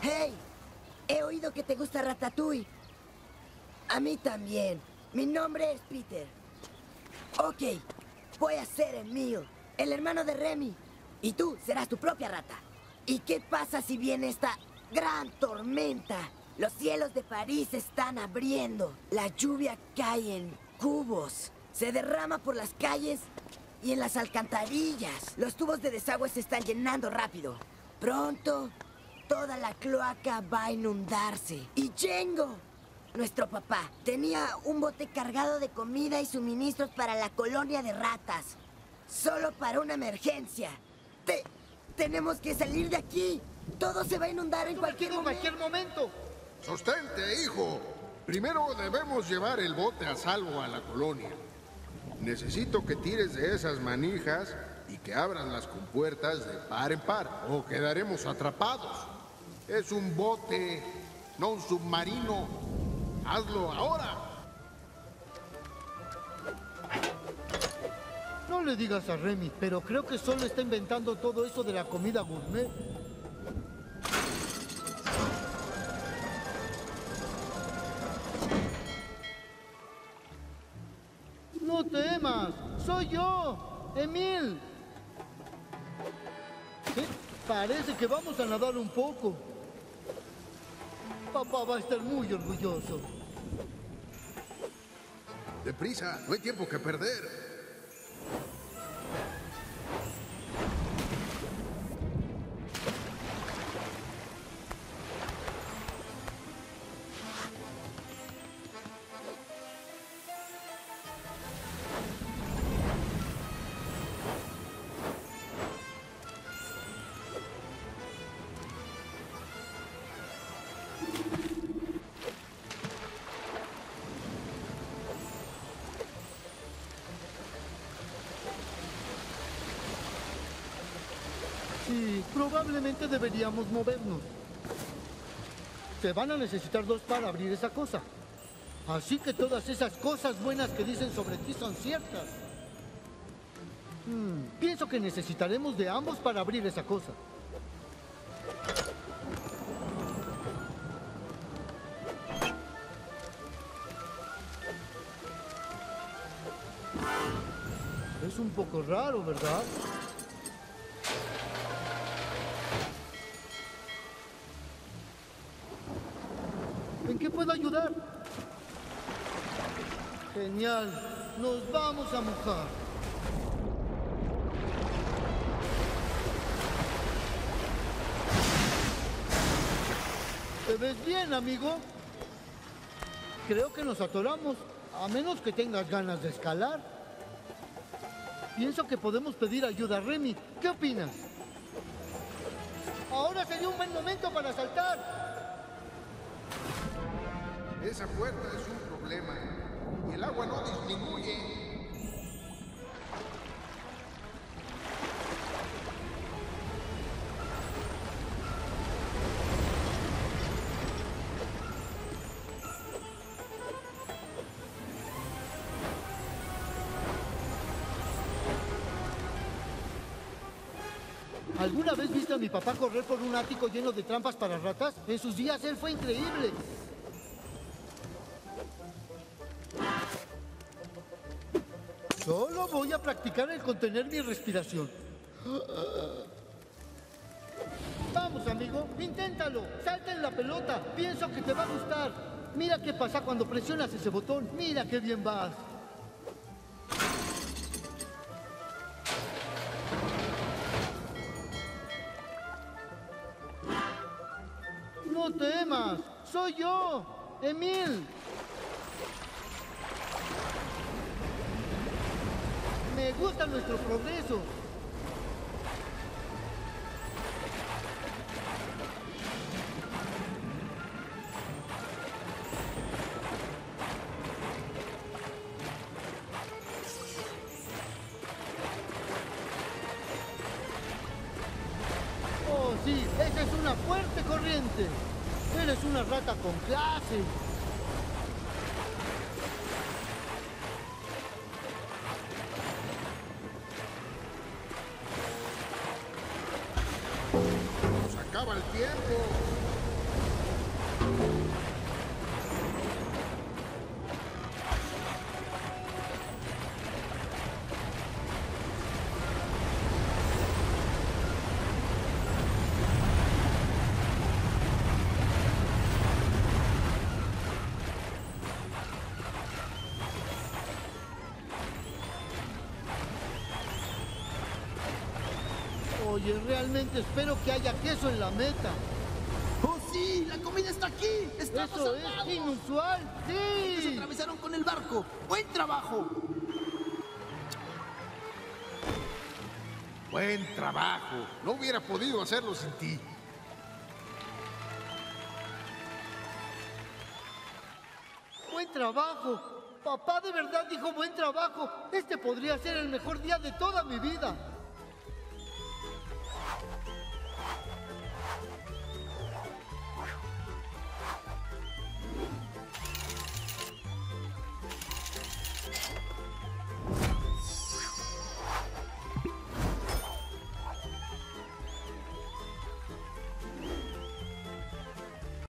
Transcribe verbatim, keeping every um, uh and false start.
Hey, he oído que te gusta Ratatouille. A mí también. Mi nombre es Peter. Ok, voy a ser Emile, el hermano de Remy. Y tú serás tu propia rata. ¿Y qué pasa si viene esta gran tormenta? Los cielos de París se están abriendo. La lluvia cae en cubos. Se derrama por las calles y en las alcantarillas. Los tubos de desagüe se están llenando rápido. Pronto, toda la cloaca va a inundarse. Y Django, nuestro papá, tenía un bote cargado de comida y suministros para la colonia de ratas. Solo para una emergencia. Te... Tenemos que salir de aquí. Todo se va a inundar en cualquier en momento. cualquier momento. Sostente, hijo. Primero debemos llevar el bote a salvo a la colonia. Necesito que tires de esas manijas y que abras las compuertas de par en par, o quedaremos atrapados. Es un bote, no un submarino. Hazlo ahora. No le digas a Remy, pero creo que solo está inventando todo eso de la comida gourmet. No temas, soy yo, Emile. ¿Eh? Parece que vamos a nadar un poco. Papá va a estar muy orgulloso. Deprisa, no hay tiempo que perder. Sí, probablemente deberíamos movernos. Se van a necesitar dos para abrir esa cosa. Así que todas esas cosas buenas que dicen sobre ti son ciertas. Hmm, pienso que necesitaremos de ambos para abrir esa cosa. Es un poco raro, ¿verdad? ¿En qué puedo ayudar? Genial. Nos vamos a mojar. ¿Te ves bien, amigo? Creo que nos atoramos, a menos que tengas ganas de escalar. Pienso que podemos pedir ayuda a Remy. ¿Qué opinas? Ahora sería un buen momento para saltar. Esa puerta es un problema y el agua no disminuye. ¿Alguna vez viste a mi papá correr por un ático lleno de trampas para ratas? En sus días él fue increíble. Solo voy a practicar el contener mi respiración. Vamos, amigo, inténtalo. Salta en la pelota. Pienso que te va a gustar. Mira qué pasa cuando presionas ese botón. Mira qué bien vas. No temas. Soy yo, Emile. Me gusta nuestro progreso. Oh, sí, esa es una fuerte corriente. Eres una rata con clase. ¡Se acaba el tiempo! Oye, realmente espero que haya queso en la meta. ¡Oh, sí! ¡La comida está aquí! ¡Estamos Eso es salvados! inusual, Se sí. atravesaron con el barco. ¡Buen trabajo! Buen trabajo. No hubiera podido hacerlo sin ti. Buen trabajo. Papá de verdad dijo buen trabajo. Este podría ser el mejor día de toda mi vida.